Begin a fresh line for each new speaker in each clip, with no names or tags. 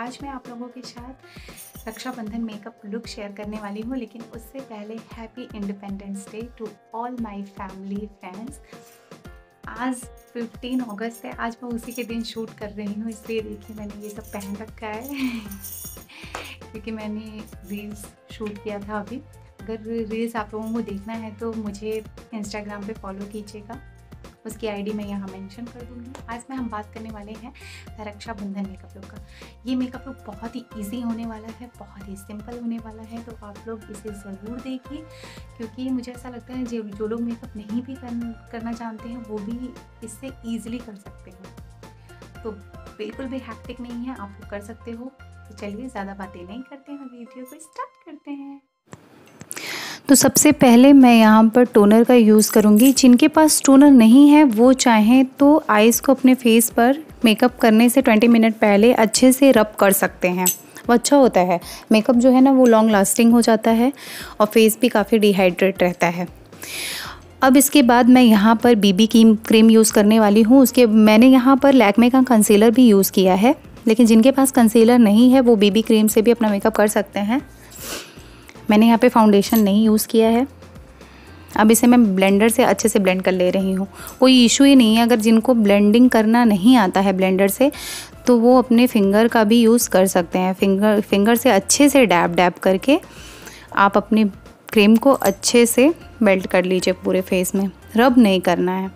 आज मैं आप लोगों के साथ रक्षाबंधन मेकअप लुक शेयर करने वाली हूँ, लेकिन उससे पहले happy independence day to all my family friends. आज 15 अगस्त है, आज मैं उसी के दिन शूट कर रही हूँ, इसलिए देखिए मैंने ये सब पहन रखा है क्योंकि मैंने रील्स शूट किया था अभी। अगर रील्स आप लोगों को देखना है तो मुझे इंस्टाग्राम पे फॉलो कीजिएगा, उसकी आईडी मैं यहाँ मेंशन कर दूँगी। आज हम बात करने वाले हैं रक्षाबंधन मेकअप लुक का। ये मेकअप लुक बहुत ही इजी होने वाला है, बहुत ही सिंपल होने वाला है, तो आप लोग इसे ज़रूर देखिए, क्योंकि मुझे ऐसा लगता है जो लोग मेकअप नहीं भी करना जानते हैं वो भी इससे ईजिली कर सकते हैं। तो बिल्कुल भी हैक्टिक नहीं है, आप लोग कर सकते हो। तो चलिए ज़्यादा बातें नहीं करते हैं, वीडियो को स्टार्ट करते हैं।
तो सबसे पहले मैं यहाँ पर टोनर का यूज़ करूँगी। जिनके पास टोनर नहीं है वो चाहें तो आइज़ को अपने फेस पर मेकअप करने से 20 मिनट पहले अच्छे से रब कर सकते हैं, वो अच्छा होता है। मेकअप जो है ना वो लॉन्ग लास्टिंग हो जाता है और फेस भी काफ़ी डिहाइड्रेट रहता है। अब इसके बाद मैं यहाँ पर बीबी क्रीम यूज़ करने वाली हूँ। मैंने यहाँ पर लैक्मे का कंसीलर भी यूज़ किया है, लेकिन जिनके पास कंसीलर नहीं है वो बीबी क्रीम से भी अपना मेकअप कर सकते हैं। मैंने यहाँ पे फाउंडेशन नहीं यूज़ किया है। अब इसे मैं ब्लेंडर से अच्छे से ब्लेंड कर ले रही हूँ। कोई इशू ही नहीं है, अगर जिनको ब्लेंडिंग करना नहीं आता है ब्लेंडर से तो वो अपने फिंगर का भी यूज़ कर सकते हैं। फिंगर से अच्छे से डैब करके आप अपनी क्रीम को अच्छे से मेल्ट कर लीजिए पूरे फेस में, रब नहीं करना है।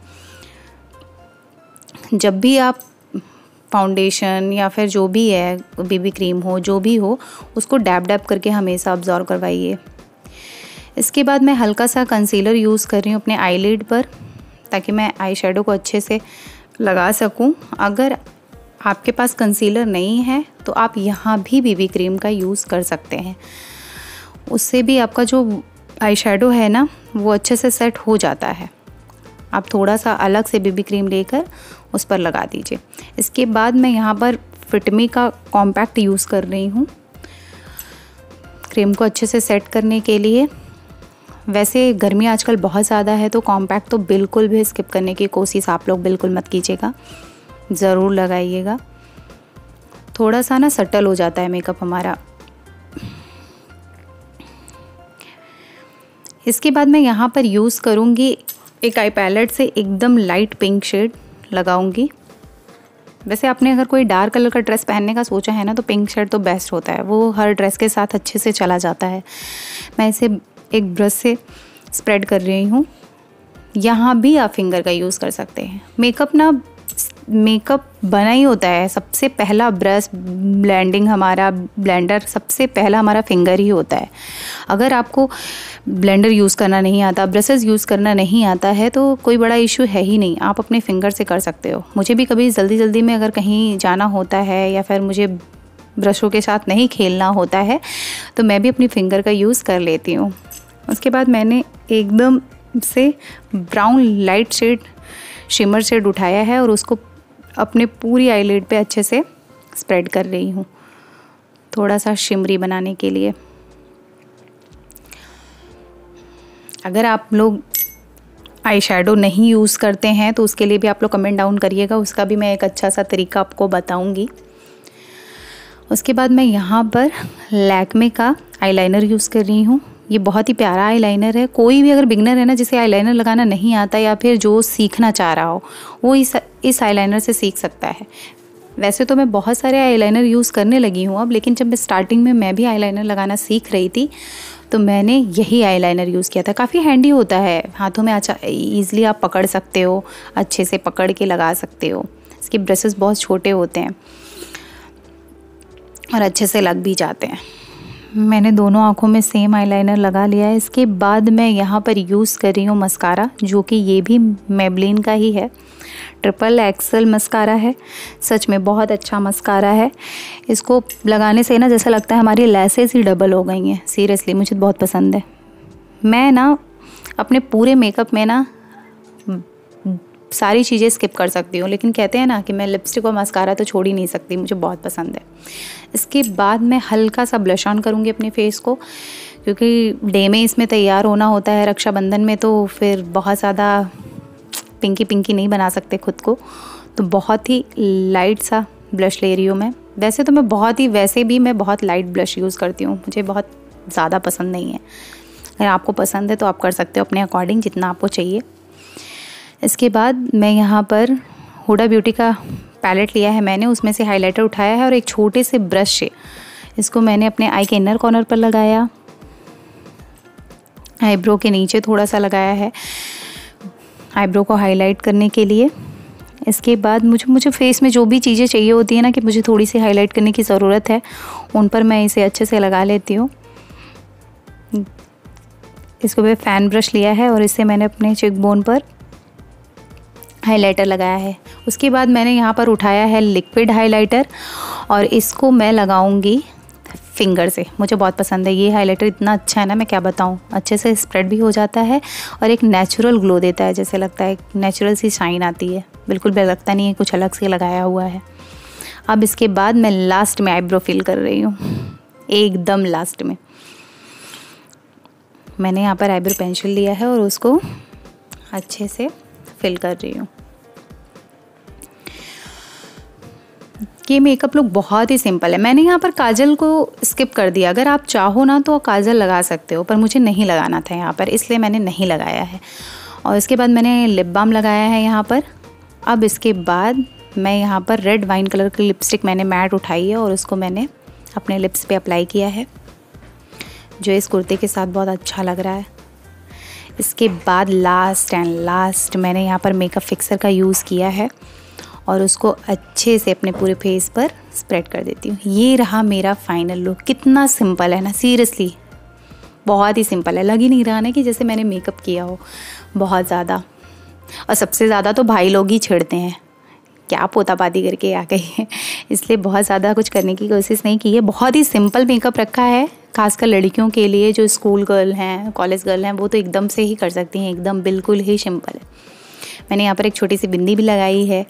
जब भी आप फाउंडेशन या फिर जो भी है बीबी क्रीम हो जो भी हो उसको डैब करके हमेशा अब्जॉर्ब करवाइए। इसके बाद मैं हल्का सा कंसीलर यूज़ कर रही हूँ अपने आईलिड पर, ताकि मैं आई शेडो को अच्छे से लगा सकूँ। अगर आपके पास कंसीलर नहीं है तो आप यहाँ भी बीबी क्रीम का यूज़ कर सकते हैं, उससे भी आपका जो आई शेडो है ना वो अच्छे से सेट हो जाता है। आप थोड़ा सा अलग से बीबी क्रीम लेकर उस पर लगा दीजिए। इसके बाद मैं यहाँ पर फिटमी का कॉम्पैक्ट यूज़ कर रही हूँ क्रीम को अच्छे से सेट करने के लिए। वैसे गर्मी आजकल बहुत ज़्यादा है तो कॉम्पैक्ट तो बिल्कुल भी स्किप करने की कोशिश आप लोग बिल्कुल मत कीजिएगा, ज़रूर लगाइएगा। थोड़ा सा ना सटल हो जाता है मेकअप हमारा। इसके बाद मैं यहाँ पर यूज़ करूँगी एक आई पैलेट से एकदम लाइट पिंक शेड लगाऊंगी। वैसे आपने अगर कोई डार्क कलर का ड्रेस पहनने का सोचा है ना तो पिंक शेड तो बेस्ट होता है, वो हर ड्रेस के साथ अच्छे से चला जाता है। मैं इसे एक ब्रश से स्प्रेड कर रही हूँ। यहाँ भी आप फिंगर का यूज़ कर सकते हैं। मेकअप बना ही होता है, सबसे पहला ब्रश ब्लेंडिंग हमारा ब्लेंडर सबसे पहला हमारा फिंगर ही होता है। अगर आपको ब्लेंडर यूज़ करना नहीं आता, ब्रशेस यूज़ करना नहीं आता है तो कोई बड़ा इशू है ही नहीं, आप अपने फिंगर से कर सकते हो। मुझे भी कभी जल्दी में अगर कहीं जाना होता है या फिर मुझे ब्रशों के साथ नहीं खेलना होता है तो मैं भी अपनी फिंगर का यूज़ कर लेती हूँ। उसके बाद मैंने एकदम से brown light shade shimmer shade उठाया है और उसको अपने पूरी आईलिड पे अच्छे से स्प्रेड कर रही हूँ, थोड़ा सा शिमरी बनाने के लिए। अगर आप लोग आई शेडो नहीं यूज़ करते हैं तो उसके लिए भी आप लोग कमेंट डाउन करिएगा, उसका भी मैं एक अच्छा सा तरीका आपको बताऊंगी। उसके बाद मैं यहाँ पर लैक्मे का आईलाइनर यूज़ कर रही हूँ। ये बहुत ही प्यारा आईलाइनर है। कोई भी अगर बिगनर है ना जिसे आईलाइनर लगाना नहीं आता या फिर जो सीखना चाह रहा हो वो इस आईलाइनर से सीख सकता है। वैसे तो मैं बहुत सारे आईलाइनर यूज़ करने लगी हूँ अब, लेकिन जब स्टार्टिंग में मैं भी आईलाइनर लगाना सीख रही थी तो मैंने यही आईलाइनर यूज़ किया था। काफ़ी हैंडी होता है, हाथों में अच्छा ईज़िली आप पकड़ सकते हो, अच्छे से पकड़ के लगा सकते हो। इसके ब्रशेस बहुत छोटे होते हैं और अच्छे से लग भी जाते हैं। मैंने दोनों आँखों में सेम आईलाइनर लगा लिया है। इसके बाद मैं यहाँ पर यूज़ कर रही हूँ मस्कारा, जो कि ये भी मेबलिन का ही है। ट्रिपल एक्सल मस्कारा है, सच में बहुत अच्छा मस्कारा है। इसको लगाने से ना जैसा लगता है हमारी लैसेस ही डबल हो गई हैं। सीरियसली मुझे बहुत पसंद है। मैं ना अपने पूरे मेकअप में ना सारी चीज़ें स्किप कर सकती हूँ, लेकिन कहते हैं ना कि मैं लिपस्टिक और मस्कारा तो छोड़ ही नहीं सकती, मुझे बहुत पसंद है। इसके बाद मैं हल्का सा ब्लश ऑन करूँगी अपने फेस को, क्योंकि डे में इसमें तैयार होना होता है रक्षाबंधन में, तो फिर बहुत ज़्यादा पिंकी नहीं बना सकते खुद को, तो बहुत ही लाइट सा ब्लश ले रही हूँ मैं। वैसे तो वैसे भी मैं बहुत लाइट ब्लश यूज़ करती हूँ, मुझे बहुत ज़्यादा पसंद नहीं है। अगर आपको पसंद है तो आप कर सकते हो अपने अकॉर्डिंग जितना आपको चाहिए। इसके बाद मैं यहाँ पर हुडा ब्यूटी का पैलेट लिया है मैंने, उसमें से हाइलाइटर उठाया है और एक छोटे से ब्रश से इसको मैंने अपने आई के इनर कॉर्नर पर लगाया, आईब्रो के नीचे थोड़ा सा लगाया है आईब्रो को हाईलाइट करने के लिए। इसके बाद मुझे फेस में जो भी चीज़ें चाहिए होती है ना कि मुझे थोड़ी सी हाईलाइट करने की ज़रूरत है, उन पर मैं इसे अच्छे से लगा लेती हूँ। इसको मैं फ़ैन ब्रश लिया है और इससे मैंने अपने चेकबोन पर हाइलाइटर लगाया है। उसके बाद मैंने यहाँ पर उठाया है लिक्विड हाइलाइटर और इसको मैं लगाऊंगी फिंगर से। मुझे बहुत पसंद है ये हाइलाइटर, इतना अच्छा है ना मैं क्या बताऊँ, अच्छे से स्प्रेड भी हो जाता है और एक नेचुरल ग्लो देता है, जैसे लगता है नेचुरल सी शाइन आती है, बिल्कुल भी लगता नहीं है कुछ अलग से लगाया हुआ है। अब इसके बाद मैं लास्ट में आईब्रो फिल कर रही हूँ, एकदम लास्ट में मैंने यहाँ पर आईब्रो पेंसिल लिया है और उसको अच्छे से फिल कर रही हूँ। ये मेकअप लुक बहुत ही सिंपल है। मैंने यहाँ पर काजल को स्किप कर दिया, अगर आप चाहो ना तो काजल लगा सकते हो, पर मुझे नहीं लगाना था यहाँ पर, इसलिए मैंने नहीं लगाया है। और इसके बाद मैंने लिप बाम लगाया है यहाँ पर। अब इसके बाद मैं यहाँ पर रेड वाइन कलर की लिपस्टिक मैंने मैट उठाई है और उसको मैंने अपने लिप्स पे अप्लाई किया है, जो इस कुर्ते के साथ बहुत अच्छा लग रहा है। इसके बाद लास्ट मैंने यहाँ पर मेकअप फिक्सर का यूज़ किया है और उसको अच्छे से अपने पूरे फेस पर स्प्रेड कर देती हूँ। ये रहा मेरा फाइनल लुक। कितना सिंपल है ना, सीरियसली बहुत ही सिंपल है, लग ही नहीं रहा ना कि जैसे मैंने मेकअप किया हो बहुत ज़्यादा। और सबसे ज़्यादा तो भाई लोग ही छेड़ते हैं, क्या पोतापाती करके आ गई है, इसलिए बहुत ज़्यादा कुछ करने की कोशिश नहीं की है। बहुत ही सिंपल मेकअप रखा है, खासकर लड़कियों के लिए, जो स्कूल गर्ल हैं, कॉलेज गर्ल हैं, वो तो एकदम से ही कर सकती हैं, एकदम बिल्कुल ही सिंपल है। मैंने यहाँ पर एक छोटी सी बिंदी भी लगाई है।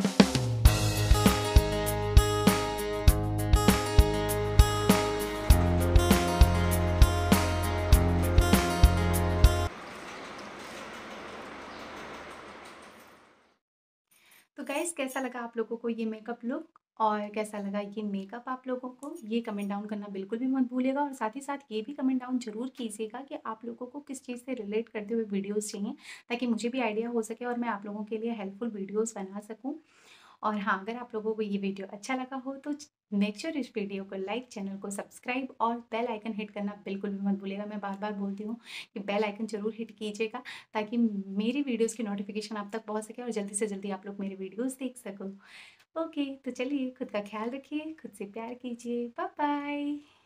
तो गाइस कैसा लगा आप लोगों को ये मेकअप लुक और कैसा लगा ये मेकअप आप लोगों को, ये कमेंट डाउन करना बिल्कुल भी मत भूलिएगा। और साथ ही साथ ये भी कमेंट डाउन जरूर कीजिएगा कि आप लोगों को किस चीज़ से रिलेट करते हुए वीडियोस चाहिए, ताकि मुझे भी आइडिया हो सके और मैं आप लोगों के लिए हेल्पफुल वीडियोस बना सकूं। और हाँ, अगर आप लोगों को ये वीडियो अच्छा लगा हो तो मेक श्योर इस वीडियो को लाइक, चैनल को सब्सक्राइब और बेल आइकन हिट करना बिल्कुल भी मत भूलिएगा। मैं बार बार बोलती हूँ कि बेल आइकन जरूर हिट कीजिएगा, ताकि मेरी वीडियोस की नोटिफिकेशन आप तक पहुँच सके और जल्दी से जल्दी आप लोग मेरी वीडियोस देख सको। ओके, तो चलिए खुद का ख्याल रखिए, खुद से प्यार कीजिए, बाय बाय।